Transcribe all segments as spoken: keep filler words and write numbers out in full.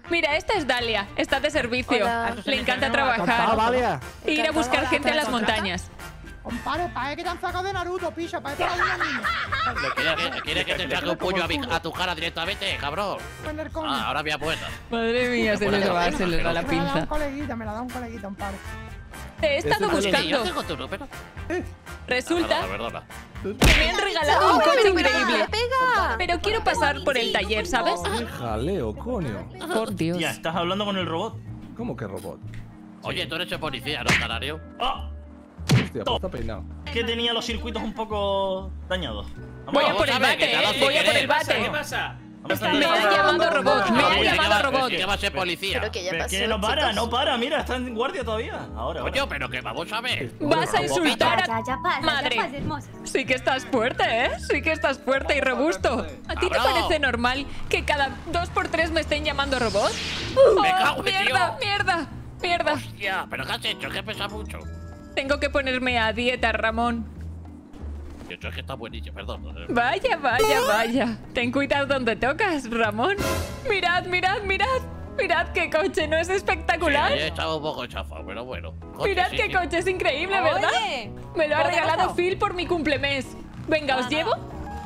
Mira, esta es Dalia. Está de servicio. Hola. Le encanta Ah, trabajar. Dalia. E ir a buscar gente en las montañas. Compadre, parece que te han sacado de Naruto, picha. Parece una niña. ¿Quieres, ¿Quieres que te saque un puño a, mi- a tu cara directamente, cabrón? Vender coño. Ah, ahora me apuestas. Madre mía, se les va, se les va la Me la da un pinza. coleguita, me la da un coleguita, un padre. Te he estado Oye, yo buscando. tengo tu número. Resulta Perdona, perdona. que me han regalado un ¡Ay, coche pero increíble. me pega! Pero quiero pasar por el taller, ¿sabes? Qué jaleo, coño. Por Dios. Ya, estás hablando con el robot. ¿Cómo que robot? Oye, tú eres el policía, ¿no, canario? ¡Ah! Hostia, pues está peinado. Que tenía los circuitos un poco dañados. Voy a Vamos por el a ver, que bate, te ha dado ¿eh? sin Voy a por querer. el bate. ¿Qué pasa? Vamos a Me ver. han llamado robot, me han Oye, llamado ¿qué va- robot. ¿Qué va a ser policía? Pero que ya Pero pasó, que no para, chicos. no para, mira, está en guardia todavía. Ahora, ahora. Coño, pero que vamos a ver. Vas a insultar a... Ya, ya pasa, Madre. ya pasa, hermosa. Sí que estás fuerte, ¿eh? Sí que estás fuerte y robusto. ¿A ti te Cabrón. parece normal que cada dos por tres me estén llamando robot? Me ¡Oh, cago en mierda, Dios. mierda, mierda! Hostia, ¿pero qué has hecho? Que pesa mucho. Tengo que ponerme a dieta, Ramón. Eso es que está buenísimo, perdón. Vaya, vaya, vaya. Ten cuidado donde tocas, Ramón. Mirad, mirad, mirad. Mirad qué coche, ¿no es espectacular? Sí, estaba un poco chafado, pero bueno. Coche, Mirad sí, qué sí. coche, es increíble, ¿verdad? Oye, Me lo ha ¿cuánto ha regalado costado? Phil por mi cumplemes. Venga, ¿os llevo?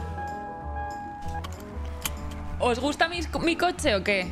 ¿Os gusta mi, mi coche o qué?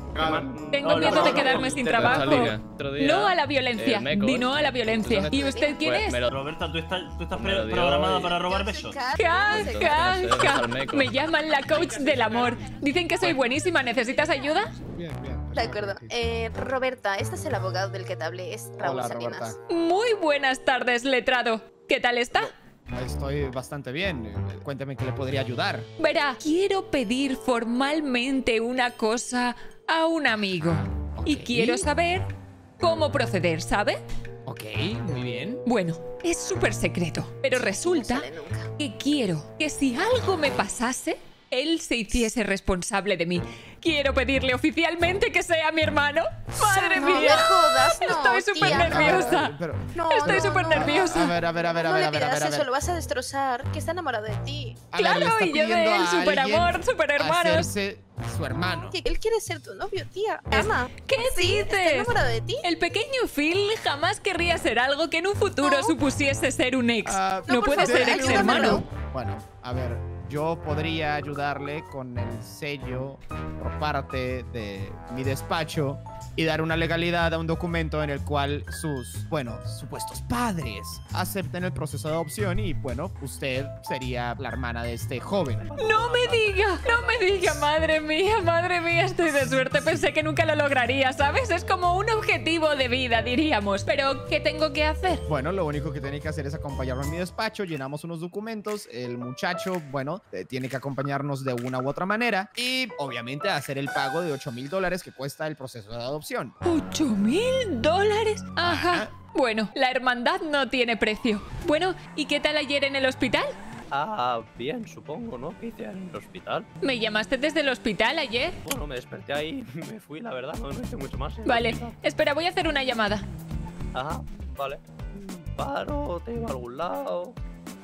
Tengo Hola, miedo de hola. quedarme sin Te trabajo. salía otro día, No a la violencia. eh, Meco, Di ¿eh? no a la violencia. ¿Dónde ¿Y usted quién Pues es? me lo- Roberta, ¿tú estás, tú estás Me lo pre- dio programada y- para robar yo soy besos? Kat. Ja, Entonces, ja, no sé, ja. al Meco. Me llaman la coach del amor. Dicen que soy buenísima. ¿Necesitas ayuda? Bien, bien. De acuerdo. Eh, Roberta, este es el abogado del que te hablé, es Raúl Hola, Salinas. Roberta. Muy buenas tardes, letrado. ¿Qué tal está? Estoy bastante bien. Eh, Cuénteme que le podría ayudar. Verá, quiero pedir formalmente una cosa a un amigo. Y Ok. quiero saber cómo proceder, ¿sabe? Ok, muy bien. Bueno, es súper secreto. Pero resulta No sale nunca. que quiero que si algo me pasase, él se hiciese responsable de mí. Quiero pedirle oficialmente que sea mi hermano. ¡Madre No mía! me jodas, no, Estoy súper tía, no. nerviosa. Pero, No, Estoy no, súper no. nerviosa. a ver, a ver, a ver, a No ver, le a ver, a pidas ver, a eso, ver. lo vas a destrozar, que está enamorado de ti. A ver, le Claro, está y yo de pidiendo él, a súper alguien amor, súper hermanos. hacerse su hermano. Que él quiere ser tu novio, tía. Ama. ¿Qué Sí, está dices? enamorado de ti. El pequeño Phil jamás querría ser algo que en un futuro No. supusiese ser un ex. Ah, no No, por puede favor, ser ex ayúdamelo. hermano. Bueno, a ver, yo podría ayudarle con el sello por parte de mi despacho y dar una legalidad a un documento en el cual sus, bueno, supuestos padres acepten el proceso de adopción y, bueno, usted sería la hermana de este joven. No me diga, no me diga, madre mía, madre mía, estoy de suerte. Pensé que nunca lo lograría, ¿sabes? Es como un objetivo de vida, diríamos. Pero, ¿qué tengo que hacer? Bueno, lo único que tiene que hacer es acompañarme en mi despacho, llenamos unos documentos, el muchacho, bueno, eh, tiene que acompañarnos de una u otra manera y obviamente hacer el pago de ocho mil dólares que cuesta el proceso de adopción. ¿Ocho mil dólares? Ajá. Ajá. Bueno, la hermandad no tiene precio. Bueno, ¿y qué tal ayer en el hospital? Ah, bien, supongo, ¿no? ¿Qué hice en el hospital? ¿Me llamaste desde el hospital ayer? Bueno, me desperté ahí, me fui, la verdad, no me hice mucho más. en el Vale, hospital. espera, voy a hacer una llamada. Ajá, vale. Paro, te iba a algún lado.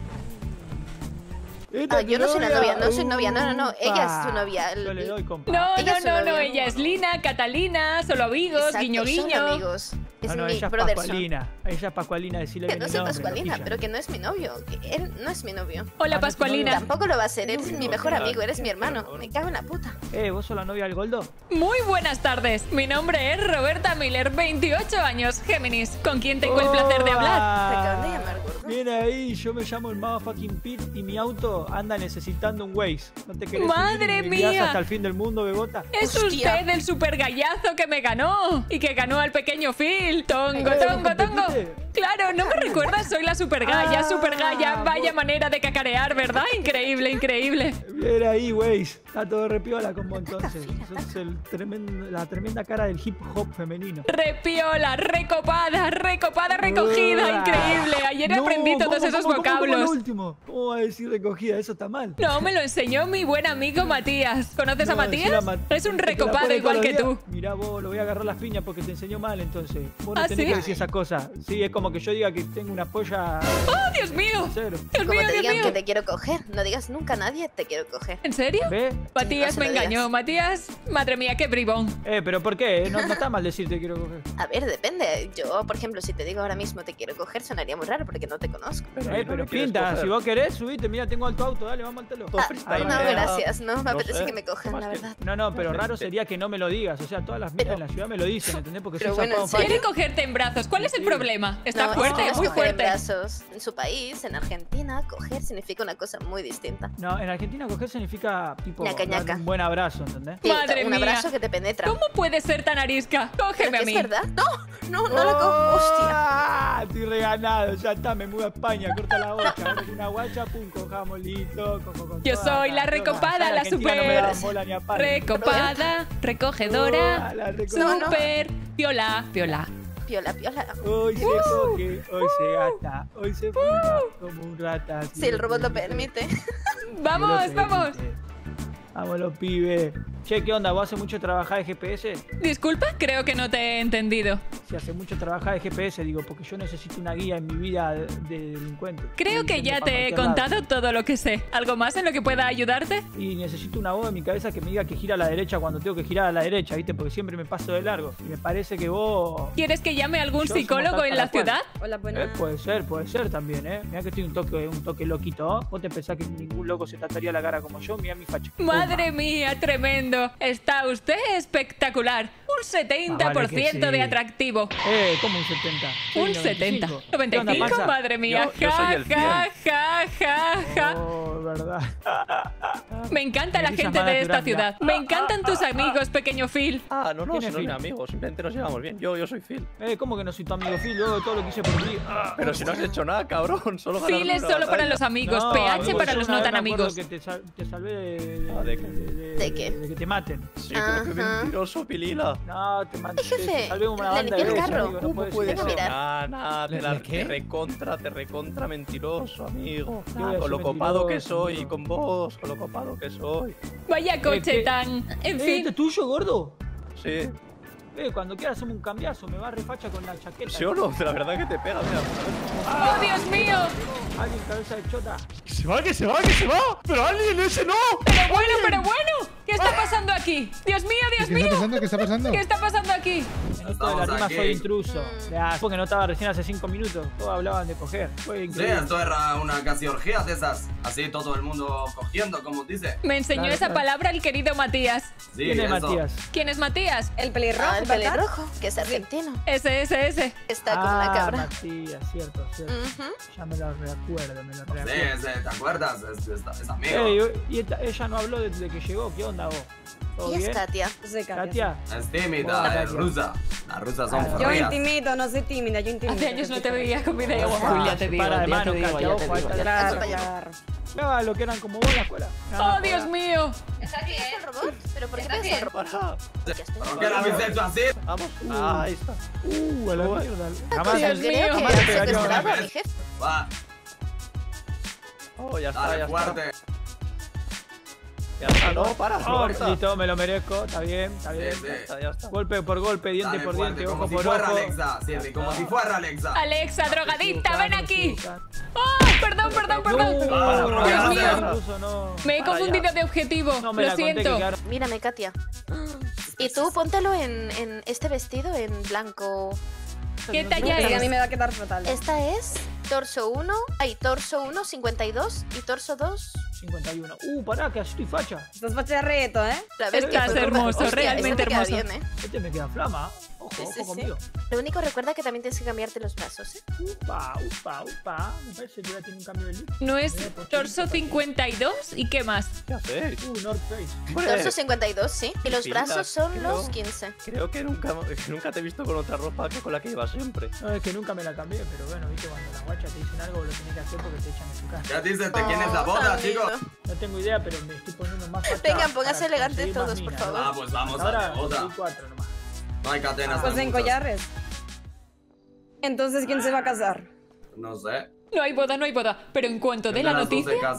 Ah, yo no soy la novia, no soy novia, no, no, no. Ella es tu novia. Yo le doy, compa. No, Ella no, es su no, no, novia. ella es Lina, Catalina, solo amigos, Exacto, guiño, son guiño. amigos. Es No, no, mi ella es brother. Pascualina. Ella es Pascualina, decirle Que bien no el soy nombre, Pascualina, loquilla. pero que no es mi novio. Que él no es mi novio. Hola, Ah, ¿no es tu Pascualina. Tampoco lo va a ser, eres mi mejor Claro, amigo, eres mi qué hermano. cabrón. Me cago en la puta. Eh, ¿vos sos la novia del Goldo? Muy buenas tardes. Mi nombre es Roberta Miller, veintiocho años, Géminis. ¿Con quién tengo el placer de hablar? Te acaban de Ah, llamar, gordo. Viene ahí, yo me llamo el motherfucking Pete y mi auto anda necesitando un Waze. ¿No te querés ¡Madre subir y me guías mía! hasta el fin del mundo, Bebota? Es Hostia. usted el super gallazo que me ganó y que ganó al pequeño Phil. Tongo, Eh, tongo, tongo. competiste. Claro, ¿no me recuerdas? Soy la super galla, Ah, super galla. Vaya vos- manera de cacarear, ¿verdad? Increíble, increíble. Viene ahí, Waze. Está todo repiola con vos entonces. Sos el tremendo- la tremenda cara del hip hop femenino. Repiola, recopada, recopada, recogida. Uah. Increíble. Ayer No, aprendí todos ¿cómo, esos cómo, cómo, cómo vocablos. lo último? ¿Cómo va a decir recogida? Eso está mal. No, me lo enseñó mi buen amigo Matías. ¿Conoces a No, decir Matías? a Mat- Es un que te la recopado pone igual todos que los tú. días. Mirá vos, lo voy a agarrar las piñas porque te enseñó mal entonces. Vos no ¿Ah, tenés sí? que decir esas cosas. Sí, es como como que yo diga que tengo una polla. ¡Oh, Dios mío! Cero. Dios Como mío, te Dios digan mío. que te quiero coger, no digas nunca a nadie te quiero coger. ¿En serio? ¿Ves? Matías Sí, no me se lo engañó. digas. Matías, madre mía, qué bribón. Eh, pero ¿por qué? No, no está mal decirte que quiero coger. A ver, depende. Yo, por ejemplo, si te digo ahora mismo te quiero coger, sonaría muy raro porque no te conozco. Eh, no pero me quieres pinta, coger. si vos querés, subite, mira, tengo alto auto, dale, vamos al telo. Todo Ah, freestyle, no, eh. gracias, no me No apetece sé. que me cojan, Más la que- verdad. No, no, pero raro Realmente. sería que no me lo digas. O sea, todas las minas en la ciudad me lo dicen, ¿entendés? Porque Pero soy bueno, zapado ¿en serio? Quiere fácil. cogerte en brazos. ¿Cuál es el Sí. problema? Está No, fuerte, es que muy coger en fuerte. brazos. En su país, en Argentina, coger significa una cosa muy distinta. No, en Argentina coger significa tipo Ñaca, dar ñaca. un buen abrazo, ¿entendés? Sí, Madre un mía. abrazo que te penetra. ¿Cómo puede ser tan arisca? ¿Pero Cógeme que a es mí. verdad? No, no, no la cojo. Hostia. ¡Ah! Estoy reganado, ya está, me mudo a España, corta la bocha. Ahora con una guacha, pum, cojamos listo. co- co- con Yo toda soy la droga. recopada, Acá en la Argentina no me super- daban bola ni a palo. Recopada, recogedora, Ah, la reco- No, no. super, piola, piola. Piola, piola. Hoy se coge, hoy se gasta, hoy se fuma como un rata. Si el robot lo permite. Vamos, vamos. Vamos los pibes. Che, ¿qué onda? ¿Vos hace mucho trabajar de G P S? Disculpa, creo que no te he entendido. Si hace mucho trabajar de G P S, digo, porque yo necesito una guía en mi vida de, de delincuente. Creo Estoy que yendo ya pa' te he cualquier lado. contado todo lo que sé. ¿Algo más en lo que pueda ayudarte? Y necesito una voz en mi cabeza que me diga que gira a la derecha cuando tengo que girar a la derecha, ¿viste? Porque siempre me paso de largo. Y me parece que vos... ¿Quieres que llame a algún Yo somos psicólogo tal en para la cual. ciudad? Hola, Eh, buenas. puede ser, puede ser también, ¿eh? Mirá que estoy un toque, un toque loquito, ¿eh? ¿Vos te pensás que ningún loco se trataría la cara como yo? Mirá mi facha. Madre mía, tremendo. Está usted espectacular. Un setenta por ciento Ah, vale que sí. de atractivo. Eh, ¿cómo un setenta? Soy Un setenta. noventa y cinco. noventa ¿Qué onda, y cinco, panza? madre mía. Yo- yo soy Ja, el ja, ja, ja, ja. Oh, verdad. Me encanta la Risa gente más de esta natural, ciudad. Me encantan tus amigos, pequeño Phil. Ah, no, no, ¿Quién si es no es mi Phil? amigo, simplemente nos llevamos bien. Yo, yo soy Phil. Eh, ¿cómo que no soy tu amigo Phil? Luego de todo lo que hice por ti. Ah. Pero si no has hecho nada, cabrón. Solo Phil ganarme es una solo para batalla. los amigos, No, P H amigo, para yo los una no vez tan me acuerdo amigos. Que te, sal- te salvé de, Ah, ¿de qué? ¿De qué? de que te maten. Sí, pero qué Ajá. mentiroso, Pilila. No, te maté. jefe, Te salvé una le banda limpié de el veces, carro. amigo, no ¿Cómo puede puede Venga, ser? mira. Nah, nah, te, ¿Le- la, le qué? te recontra, te recontra mentiroso, amigo. ¿Qué voy a Con lo ser copado que mentiroso, soy, amigo? con vos, con lo copado que soy. Vaya coche ¿qué? tan... En Eh, fin. ¿este es tuyo, gordo? Sí. Eh, cuando quieras hacemos un cambiazo, me va refacha con la chaqueta. ¿Sí o no? La verdad que te pega, mira. ¡Oh, Dios mío! Alguien cabeza de chota. ¡Que se va, que se va, que se va! ¡Pero alguien, ese no! Pero bueno, pero bueno. ¿Qué está pasando aquí? Dios mío, Dios ¿Qué está mío. pasando? ¿Qué está pasando? ¿Qué está pasando aquí? En esto de la rima aquí. soy intruso. Mm. Ya, porque no estaba recién hace cinco minutos. Todos hablaban de coger. Fue Sí, increíble. esto era una casi orgía de esas. Así todo el mundo cogiendo, como dice. Me enseñó Claro, esa claro. palabra el querido Matías. Sí, ¿Quién es eso. Matías? ¿Quién es Matías? El pelirrojo, Ah, el ¿verdad? pelirrojo, que es argentino. Ese, ese, ese. Está como ah, una cabra. Matías, cierto, cierto. Ujú. Ya me lo recuerdo, me lo Sí, recuerdo. ese, ¿te acuerdas? Es, es, es amigo. Ey, y esta- ella no habló desde que llegó. ¿Qué onda vos? ¿Todo Y es bien? Katia. Sí, Katia. Katia. Es tímida, Hola, es Katia. rusa. Las rusas son Ah, Yo frías. intimido, no soy tímida, yo intimido. Hace años no te veía con video. Ah, ya te digo, para de ya mano, te digo, Katia, ya ojo, te ahí digo. está. Claro, para allá. claro. Ah, lo que eran como vos en la escuela. No, ¡Oh, Dios mío! ¿Es el robot? ¿Pero por qué pegas el robot? Para. Ya estoy. ¿Por qué la habéis hecho así? Vamos. Ah, ahí está. Uh, a la Uy. mierda. Dios Jamás. Dios Creo mío, que jamás has te pegaría una secuestrado a vez. mi jefe. Va, Oh, ya está, dale ya está. fuerte. Ya está, no, para. Oh, corta. listo, me lo merezco. Está bien, está bien. Sí, Ya sí. está, ya está. Golpe por golpe, diente Dale por fuerte, diente, como ojo si por fuera ojo. Alexa, Sirri, como si fuera Alexa. Alexa, drogadicta, ven aquí. Chuta. ¡Oh, perdón, perdón, perdón! para, para, Dios para, mío, para. Incluso no. me he Para confundido ya. de objetivo. No me Lo la conté que siento. quedaron. Mírame, Katia. Y tú póntelo en, en este vestido en blanco. ¿Qué Sí, talla a mí es? me va a quedar fatal. Esta es torso uno, hay torso uno, cincuenta y dos y torso dos. cincuenta y uno. Uh, pará, que así estoy facha. Estás facha de reto, ¿eh? A ver, Estás que- hermoso, Hostia, realmente esto te queda hermoso. bien, ¿eh? Este me queda flama. Ojo, Sí, ojo sí, sí. conmigo. Lo único, recuerda que también tienes que cambiarte los brazos, ¿eh? Upa, upa, upa. Me parece que ya tiene un cambio de look. ¿No es torso cincuenta y dos? ¿Y qué más? ¿Qué hacéis? Uh, North Face. Hombre, Torso cincuenta y dos, sí. Y los Pilas, brazos son creo- los quince. Creo que nunca, que nunca te he visto con otra ropa que con la que ibas siempre. No, es que nunca me la cambié, pero bueno, viste, cuando las guachas te dicen algo, lo tenés que hacer porque te echan de su casa. Ya dices, ¿de quién es la Oh, boda, tan chicos? lindo. No tengo idea, pero me estoy poniendo más facha. Vengan, pónganse para elegantes conseguir más todos, por minas, favor. Ah, pues vamos Hasta a ahora la boda. soy cuatro nomás. No hay cadenas. Pues hay en muchas. collares. Entonces, ¿quién se va a casar? No sé. No hay boda, no hay boda. Pero en cuanto dé la Tendrás dos de noticia, casa.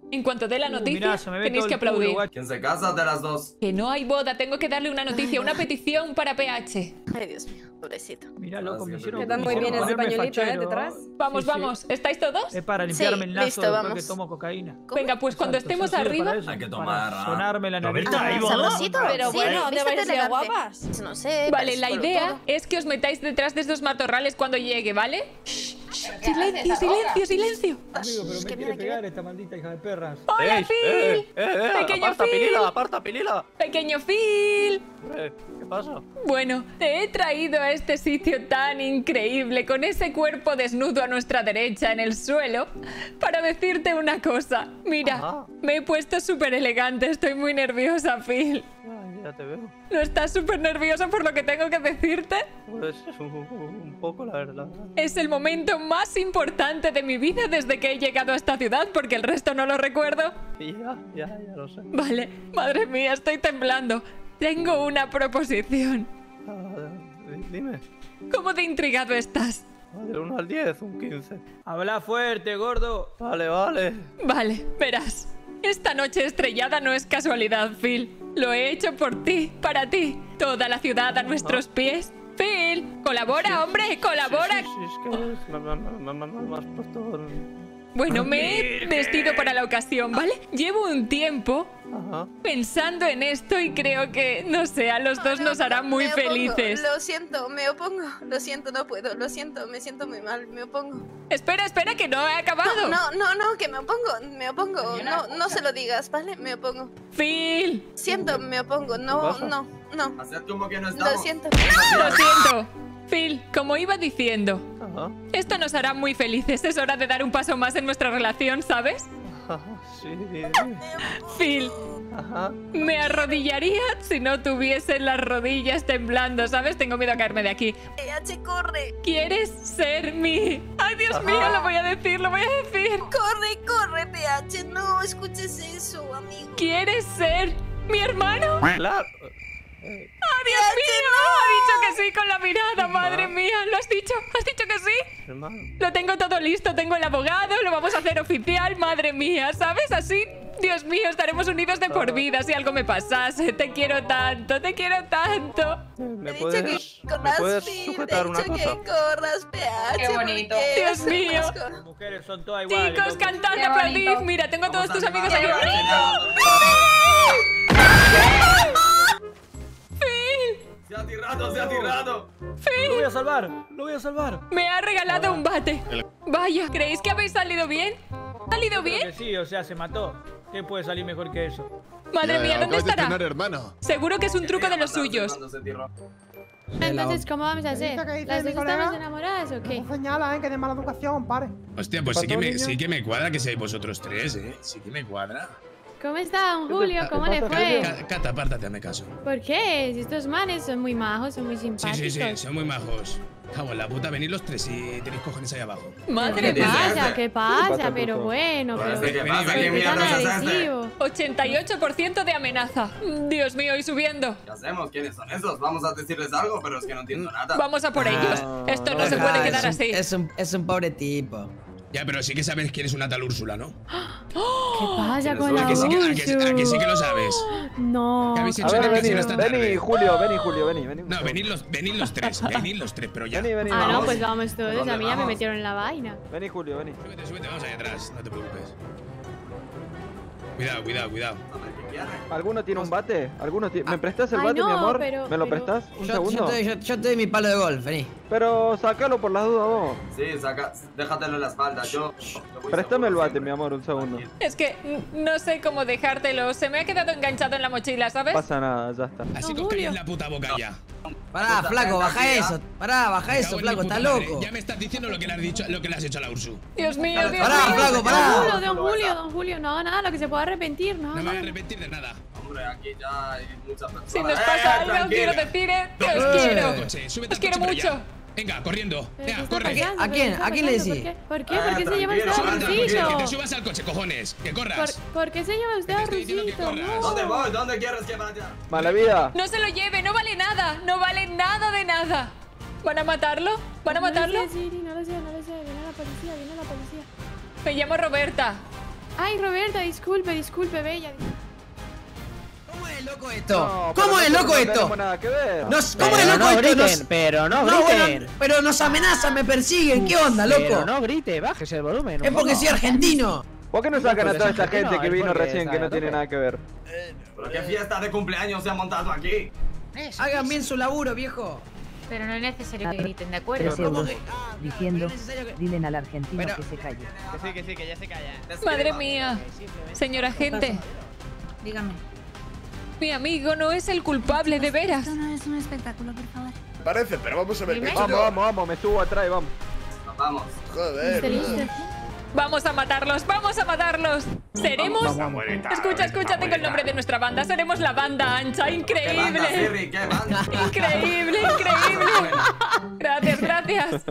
En cuanto dé la Uh, noticia, mirá, se me ve tenéis todo que el culo, aplaudir. guacho. ¿Quién se casa de las dos? Que no hay boda, tengo que darle una noticia, una petición para P H. Ay, Dios mío, pobrecito. Mirá, loco, me hicieron. Queda me muy hicieron bien ese ponerme pañuelito, ¿eh? fachero. Detrás. Vamos, Sí, sí. vamos. ¿Estáis todos? Es para limpiarme el naso listo, después vamos. que tomo cocaína. Venga, pues cuando Exacto, estemos eso sirve arriba... para eso, Hay que para tomar, ah. sonarme la nariz. Roberta, ¿hay boda? Sabrosito. Pero Sí, bueno, no, ¿te vístete parecía elegante. guapas? No sé. Vale, la parece idea todo. es que os metáis detrás de estos matorrales cuando llegue, ¿vale? Shh, shh, silencio, silencio, silencio. Amigo, pero Shh, me que quiere mira, que pegar esta maldita hija de perras. ¡Hola, ¡Ey! Phil! ¡Eh, eh, eh! ¡Pequeño ¡Aparta, Phil! Pilila! ¡Aparta, Pilila! ¡Pequeño Phil! Eh, ¿Qué pasa? Bueno, te he traído a este sitio tan increíble, con ese cuerpo desnudo a nuestra derecha en el suelo, para decirte una cosa. Mira, Ajá. me he puesto súper elegante, estoy muy nerviosa, Phil. Ay, ya te veo. ¿No estás súper nerviosa por lo que tengo que decirte? Pues un, un poco, la verdad. Es el momento más importante de mi vida desde que he llegado a esta ciudad, porque el resto no lo recuerdo. Ya, ya, ya lo sé. Vale, madre mía, estoy temblando. Tengo una proposición. Ah, dime. ¿Cómo de intrigado estás? De uno al diez, un quince. Habla fuerte, gordo. Vale, vale. Vale, verás. Esta noche estrellada no es casualidad, Phil. Lo he hecho por ti, para ti. Toda la ciudad a nuestros pies. Phil, colabora, hombre, colabora. Sí, sí, sí, es que es- me, me, me, me, me has puesto... Bueno, me he vestido para la ocasión, ¿vale? Llevo un tiempo Ajá. pensando en esto y creo que, no sé, a los dos No, nos no, hará muy me opongo. felices. Lo siento, me opongo. Lo siento, no puedo. Lo siento, me siento muy mal. Me opongo. Espera, espera, que no he acabado. No, no, no, que me opongo. Me opongo. No, no se lo digas, ¿vale? Me opongo. Phil, Siento, me opongo. No, pasa? no, no. Haced como que no estamos. Lo siento. lo siento. Phil, como iba diciendo, Ajá. esto nos hará muy felices. Es hora de dar un paso más en nuestra relación, ¿sabes? Ajá. Sí, dime. Phil, Ajá. me arrodillaría si no tuviese las rodillas temblando, ¿sabes? Tengo miedo a caerme de aquí. P H, corre. ¿Quieres ser mi...? ¡Ay, Dios Ajá. mío! Lo voy a decir, lo voy a decir. Corre, corre, P H. No escuches eso, amigo. ¿Quieres ser mi hermano? Claro. ¡Oh, Dios mío! Ha dicho que sí con la mirada, madre mía. ¿Lo has dicho? ¿Has dicho que sí? Hermano. Lo tengo todo listo, tengo el abogado, lo vamos a hacer oficial, madre mía, ¿sabes? Así, Dios mío, estaremos unidos de por vida si algo me pasase. Te quiero tanto, te quiero tanto. ¿Me He dicho puedes, que ¿me corras, puedes Phil. sujetar He una dicho cosa? que corras, P H. Qué bonito. porque Dios hacemos mío. cosas. Las mujeres son todas iguales. Chicos, loco. cantad, Qué aplaudid. bonito. Mira, tengo a todos Vamos tus a amigos animar aquí. a la ¡Phil! ¡Se ha tirado, se ha tirado! Lo voy ¡Phil! a salvar, lo voy a salvar. Me ha regalado un bate. Vaya, ¿creéis que habéis salido bien? ¿Salido Creo que bien? sí, o sea, se mató. ¿Qué puede salir mejor que eso? Madre mía, ¿dónde estará? hermano. Seguro que es un truco de los suyos. Cuando se tiró. Entonces, ¿cómo vamos a ¿Qué hacer? dice, qué dice ¿Las mi dos colega? estamos enamoradas o qué? No señala, ¿eh? Que de mala educación, pare. Hostia, pues sí que, pasó, me, niño? sí que me cuadra que seáis vosotros tres, ¿eh? Sí que me cuadra. ¿Cómo está, don Julio? ¿Cómo le pasa, fue? Ca- Cata, apártate, me caso. ¿Por qué? Si estos manes son muy majos, son muy Sí, simpáticos. sí, sí, son muy majos. Cago en la puta, venid los tres y tenéis cojones ahí abajo. Madre ¿Qué mía. pasa? ¿Qué pasa? Pero bueno, pero... ¿Qué Vení, pasa? vení, ¿Qué ¿Por qué mierda tan es este? agresivo? ochenta y ocho por ciento de amenaza. Dios mío, y subiendo. ¿Qué hacemos? ¿Quiénes son esos? Vamos a decirles algo, pero es que no entiendo nada. Vamos a por ellos. Esto no se puede quedar así. Es un, es un pobre tipo. Ya, pero sí que sabes quién es una tal Úrsula, ¿no? ¿Qué pasa con ¿A la que sí que, a que, Ursu? a que sí que lo sabes? No. ¿Qué habéis A hecho ver, en la vení, casino esta vení, tarde? Julio, vení, Julio, vení, vení. No, venid los, venid los tres, venid los tres, pero ya. Vení, vení, Ah, no, vamos. pues vamos todos. ¿Dónde A mí ya me vamos? metieron en la vaina. Vení, Julio, vení. Súbete, súbete, vamos ahí atrás, no te preocupes. Cuidado, cuidado, cuidado. ¿Alguno tiene un bate? ¿Alguno tiene? ¿Me prestas el Ay, bate, no, mi amor? pero- ¿Me lo pero- prestas? ¿Un Yo, segundo? yo, te, doy- yo, yo te doy mi palo de golf, vení. Pero sácalo por las dudas vos. Sí, saca, déjatelo en la espalda. Yo. yo voy Préstame el seguro bate, siempre. mi amor, un segundo. Es que mm, no sé cómo dejártelo. Se me ha quedado enganchado en la mochila, No ¿sabes? pasa nada, ya está. Así No, que os calléis Julio. la puta boca ya. Pará, Puta, flaco, ven baja aquí, eso. ¿ah? Pará, baja Me eso, cago en flaco, mi estás puta madre. loco. Ya me estás diciendo lo que le has dicho, lo que le has hecho a la Ursu. Dios mío, Dios Pará, mío. flaco, Don pará. Julio, don Julio, don Julio. No, nada, lo que se pueda arrepentir, no. No me voy a no. arrepentir de nada. Hombre, aquí ya hay muchas personas. Si nos ¡Eh, pasa algo, tranquila! quiero decir eh, que os Eh. quiero. Coche, súbete Os al quiero coche, pero mucho. ya. Venga, corriendo. ¿Pero qué Venga, está corre. pasando? ¿A ¿Pero quién? qué está ¿A quién le pasando? decís? ¿Por qué? ¿Por qué? Ah, ¿Por qué se lleva tranquilo, usted a súbete al Que te Rusito? subas al coche, cojones. Que ¿Por, corras. ¿Por qué se lleva usted Te a estoy diciendo que Rusito? corras. ¿Dónde No. voy? ¿Dónde quieres que vaya? Mala vida. No se lo lleve, no vale nada. No vale nada de nada. ¿Van a matarlo? ¿Van a matarlo? No lo sé, Siri, no lo sé, no lo sé. Viene la policía, viene la policía. Me llamo Roberta. Ay, Roberta, disculpe, disculpe, bella. ¿Cómo es loco esto? ¿Cómo es loco esto? tenemos nada que ver. Nos- ¿Cómo es loco esto? Nos- pero no No, griten. bueno, pero nos amenazan, me persiguen. ¿Qué onda, loco? Pero no grite, bájese el volumen. Es porque soy argentino. ¿Por qué no sacan a porque toda es esta gente argentino, que es vino porque recién está que no a tiene tope. nada que ver? ¿Pero qué fiesta de cumpleaños se ha montado aquí? Hagan bien su laburo, viejo. Pero no es necesario que griten, ¿de acuerdo? Tres euros. Diciendo, dilen al argentino Pero- que se calle. Que sí, que sí, que ya se calla. Madre mía. Señor agente, Dígame. mi amigo no es el culpable de veras. Esto no es un espectáculo, por favor. Parece, pero vamos a ver. Dime. esto Vamos, no- vamos, vamos, me subo atrás y vamos. Vamos. Joder. Vamos a matarlos, vamos a matarlos. Seremos... Vamos, vamos. Escucha, escucha, tengo el nombre de nuestra banda. Seremos la banda ancha, ¿Qué banda, increíble. Sirri? ¿Qué banda? Increíble, increíble. Gracias, gracias.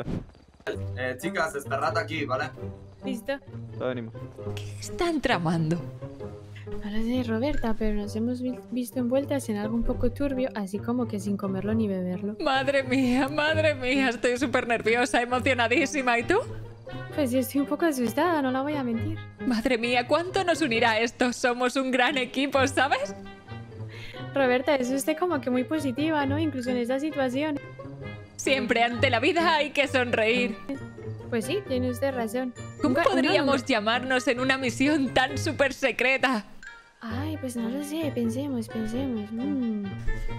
Eh, chicas, esperad aquí, ¿vale? Listo. Ya venimos. ¿Qué están tramando? No lo sé, Roberta, pero nos hemos vi- visto envueltas en algo un poco turbio, así como que sin comerlo ni beberlo. Madre mía, madre mía, estoy súper nerviosa, emocionadísima. ¿Y tú? Pues yo estoy un poco asustada, no la voy a mentir. Madre mía, ¿cuánto nos unirá esto? Somos un gran equipo, ¿sabes? Roberta, es usted como que muy positiva, ¿no? Incluso en esta situación. Siempre ante la vida hay que sonreír. Pues sí, tiene usted razón. ¿Cómo Nunca- podríamos uno llamarnos en una misión tan súper secreta? nunca- Ay, pues no lo sé, pensemos, pensemos. Mm.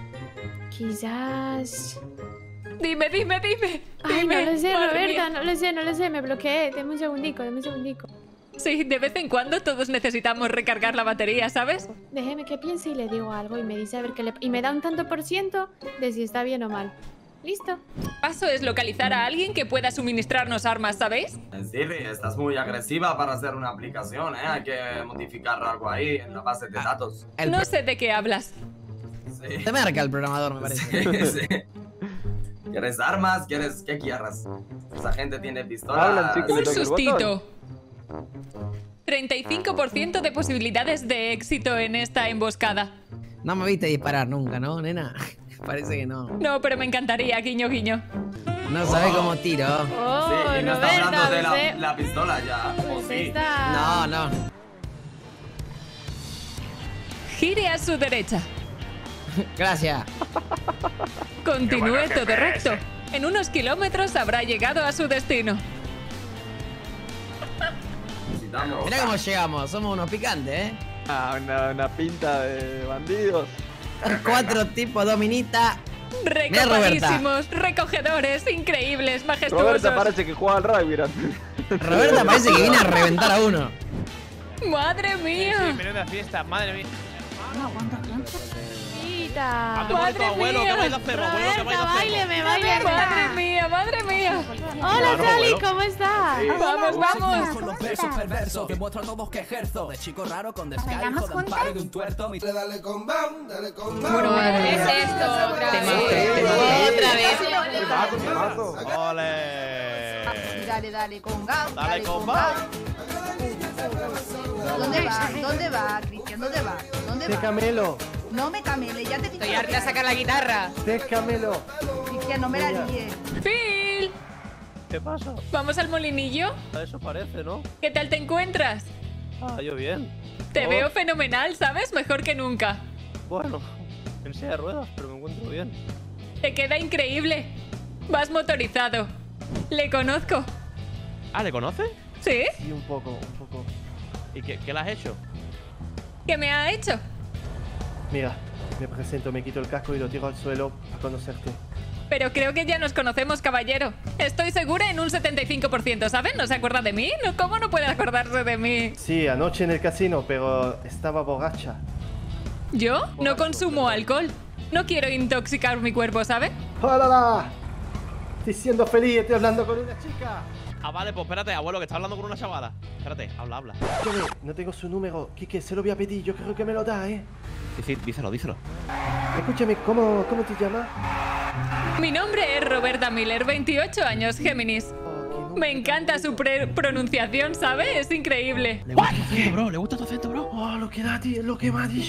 Quizás... Dime, dime, dime. Ay, dime. no lo sé, Madre Roberta, mía. no lo sé, no lo sé, me bloqueé. Deme un segundico, deme un segundico. Sí, de vez en cuando todos necesitamos recargar la batería, ¿sabes? Déjeme que piense y le digo algo y me dice a ver qué le... Y me da un tanto por ciento de si está bien o mal. ¿Listo? Paso es localizar a alguien que pueda suministrarnos armas, ¿sabéis? Eh, Sirri, estás muy agresiva para hacer una aplicación, ¿eh? Hay que modificar algo ahí en la base de datos. No sé de qué hablas. Sí. Te marca el programador, me parece. Sí, sí. ¿Quieres armas? ¿Quieres qué quieras? Esa gente tiene pistolas. Hablan, sí, que le Un toque el sustito. treinta y cinco por ciento de posibilidades de éxito en esta emboscada. No me viste disparar nunca, ¿no, nena? Parece que no. No, pero me encantaría, guiño, guiño. No sabe cómo tiro. Oh, Sí, y no está Roberta, hablando de la, usted- la pistola ya. ¿O usted sí? está... No, no. Gire a su derecha. Gracias. Continúe todo recto. En unos kilómetros habrá llegado a su destino. Necesitamos. Mirá cómo llegamos, somos unos picantes, ¿eh? Ah, una, una pinta de bandidos. Cuatro tipos, dos minitas. Recopadísimos, recogedores, increíbles, majestuosos. Roberta parece que juega al rugby. ¿verdad? Roberta parece que viene a reventar a uno. ¡Madre mía! Menuda fiesta, madre mía. Roberta. ¿Cuándo vuelve tu Madre abuelo? ¿Qué mía. vais a hacer, abuelo? ¿Qué vais Roberta, a hacer? báileme, báileme. ¡Madre mía, madre mía! Hola, Claro, Sally, abuelo. ¿cómo estás? ¡Vamos, vamos! Con los versos perversos demuestro a todos que ejerzo de chico raro con descargo ¿Bailamos de amparo y de un tuerto. Mi... Dale con bam, dale con bam. Bueno, ¿Qué es esto? Otra vez. Otra vez. ¡Ole! Dale, dale, con gam. Dale con bam. ¿Dónde va? ¿Dónde va, Cristian? ¿Dónde va? ¿Dónde va? Camelo, No me camele, ya te he dicho. Estoy harta de sacar la guitarra. te camelo. Cristian, no me la líes. ¡Phil! ¿Qué pasa? ¿Vamos al molinillo? A eso parece, ¿no? ¿Qué tal te encuentras? Ah, yo bien. Te Oh, veo fenomenal, ¿sabes? Mejor que nunca. Bueno, en silla de ruedas, pero me encuentro bien. Te queda increíble. Vas motorizado. Le conozco. Ah, ¿le conoces? ¿Sí? Sí, un poco, un poco. ¿Y qué, qué le has hecho? ¿Qué me ha hecho? Mira, me presento, me quito el casco y lo tiro al suelo para conocerte. Pero creo que ya nos conocemos, caballero. Estoy segura en un setenta y cinco por ciento, ¿sabes? ¿No se acuerda de mí? ¿No? ¿Cómo no puede acordarse de mí? Sí, anoche en el casino, pero estaba borracha. ¿Yo? No consumo alcohol. No quiero intoxicar mi cuerpo, ¿sabe? ¡Hola! Estoy siendo feliz, estoy hablando con una chica. Ah, vale, pues espérate, abuelo, que está hablando con una chavala. Espérate, habla, habla. Escúchame, no tengo su número. Quique, se lo voy a pedir, yo creo que me lo da, ¿eh? Sí, sí, díselo, díselo. Escúchame, ¿cómo, cómo te llamas? Mi nombre es Roberta Miller, veintiocho años, Géminis. Me encanta su pre- pronunciación, ¿sabe? Es increíble. Le gusta tu acento, bro, le gusta tu acento, bro. Oh, lo que da, tío, lo que me ha dicho.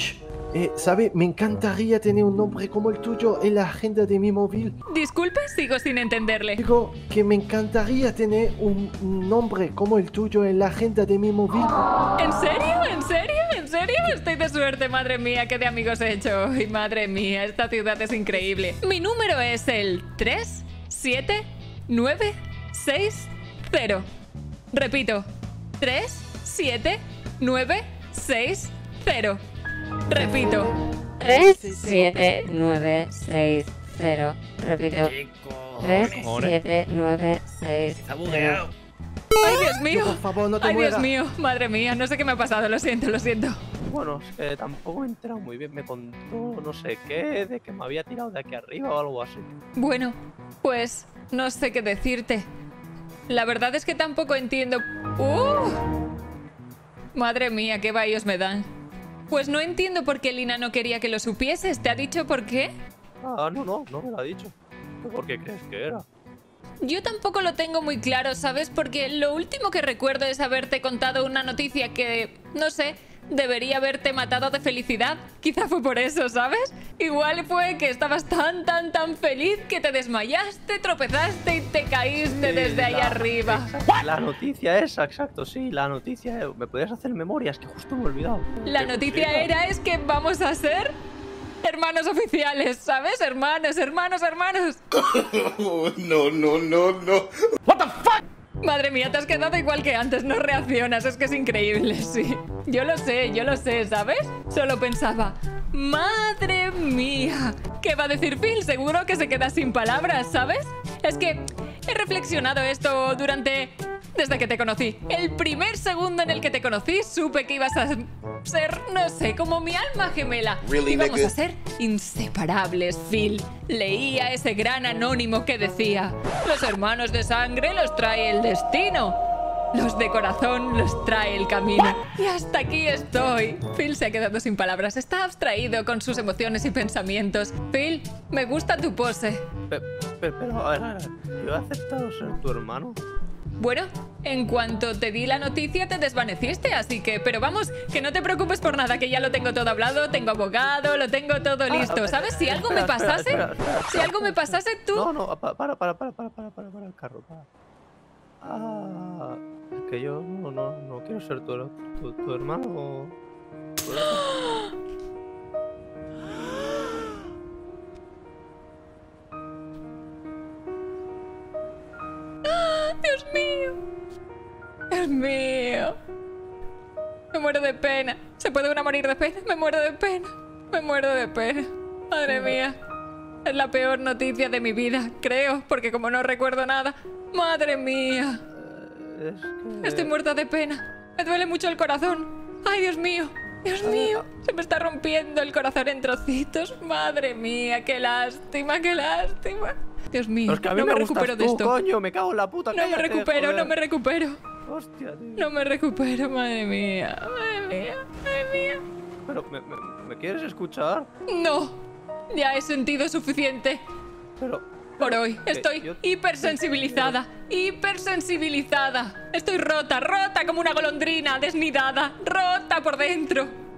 Eh, ¿sabe? Me encantaría tener un nombre como el tuyo en la agenda de mi móvil. Disculpe, sigo sin entenderle. Digo que me encantaría tener un nombre como el tuyo en la agenda de mi móvil. ¿En serio? ¿En serio? ¿En serio? Estoy de suerte, madre mía, qué de amigos he hecho. Y madre mía, esta ciudad es increíble. Mi número es el tres siete nueve seis cero. Repito, tres siete nueve seis cero. Repito. tres siete nueve seis cero. Repito. tres siete nueve seis cero. ¡Ay, Dios mío! Por favor, no te ¡Ay, mueras. Dios mío! Madre mía, no sé qué me ha pasado, lo siento, lo siento. Bueno, es que tampoco he enterado muy bien. Me contó no sé qué, de que me había tirado de aquí arriba o algo así. Bueno, pues no sé qué decirte. La verdad es que tampoco entiendo... ¡Uh! Madre mía, qué vahíos me dan. Pues no entiendo por qué Lina no quería que lo supieses. ¿Te ha dicho por qué? Ah, no, no, no me lo ha dicho. ¿Por qué crees que era? Yo tampoco lo tengo muy claro, ¿sabes? Porque lo último que recuerdo es haberte contado una noticia que, no sé, debería haberte matado de felicidad. Quizá fue por eso, ¿sabes? Igual fue que estabas tan, tan, tan feliz que te desmayaste, tropezaste y te caíste Sí, desde ahí la- arriba. exacto, La noticia esa, exacto, sí, la noticia. eh, ¿Me podías hacer memoria? Es que justo me he olvidado. La noticia era es que vamos a ser hermanos oficiales, ¿sabes? Hermanos, hermanos, hermanos. No, no, no, no. Madre mía, te has quedado igual que antes, no reaccionas, es que es increíble, sí. Yo lo sé, yo lo sé, ¿sabes? Solo pensaba, madre mía, ¿qué va a decir Phil? Seguro que se queda sin palabras, ¿sabes? Es que he reflexionado esto durante... desde que te conocí. El primer segundo en el que te conocí supe que ibas a ser, no sé, como mi alma gemela. Really, Íbamos nigga? a ser inseparables, Phil. Leía ese gran anónimo que decía: los hermanos de sangre los trae el destino, los de corazón los trae el camino. Y hasta aquí estoy. Phil se ha quedado sin palabras. Está abstraído con sus emociones y pensamientos. Phil, me gusta tu pose. Pe- pe- Pero, a ver, a ver, yo he aceptado ser tu hermano. Bueno, en cuanto te di la noticia te desvaneciste, así que... Pero vamos, que no te preocupes por nada, que ya lo tengo todo hablado, tengo abogado, lo tengo todo listo, ¿sabes? Si algo me Espera, espera, pasase, espera, espera, si espera, algo me pasase, tú... No, no, pa- para, para, para, para, para, para, para el carro, para. Ah, es que yo no, no, no quiero ser tu, tu, tu hermano. tu hermano. Dios mío. Dios mío. Me muero de pena. ¿Se puede una morir de pena? Me muero de pena. Me muero de pena. Madre mía. Es la peor noticia de mi vida, creo, porque como no recuerdo nada. Madre mía. Es que... Estoy muerta de pena. Me duele mucho el corazón. Ay, Dios mío. Dios mío. Se me está rompiendo el corazón en trocitos. Madre mía, qué lástima, qué lástima. Dios mío, Pero es que a mí no me, me gustas recupero de tú, esto. coño, me cago en la puta. No me cállate, recupero, joder. no me recupero. Hostia, tío. No me recupero, madre mía. Madre mía, madre mía. Pero, ¿me, me, ¿me quieres escuchar? No. Ya he sentido suficiente. Pero... Por hoy. que Estoy yo- hipersensibilizada. Hipersensibilizada. Estoy rota, rota como una golondrina, desnidada. Rota por dentro.